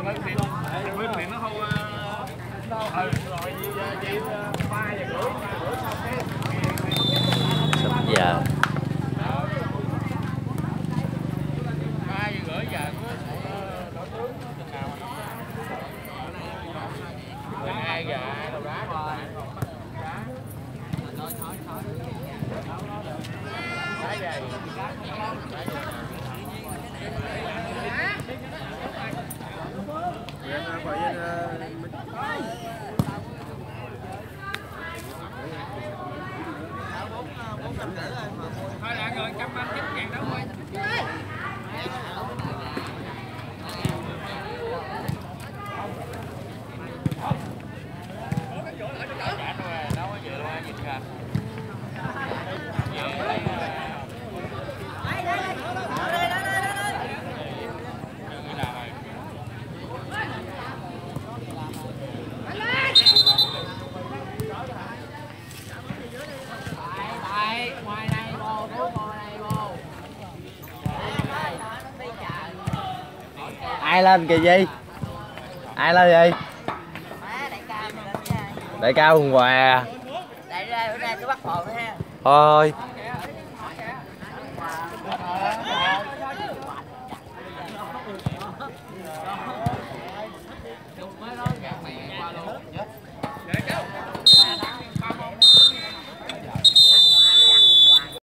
Sắp giờ. Thôi đã rồi, 139.000 đâu rồi. Ai lên kìa gì? Ai lên gì? Đại ca Hùng Hòa. Bữa nay tôi bắt hồn ha. Thôi.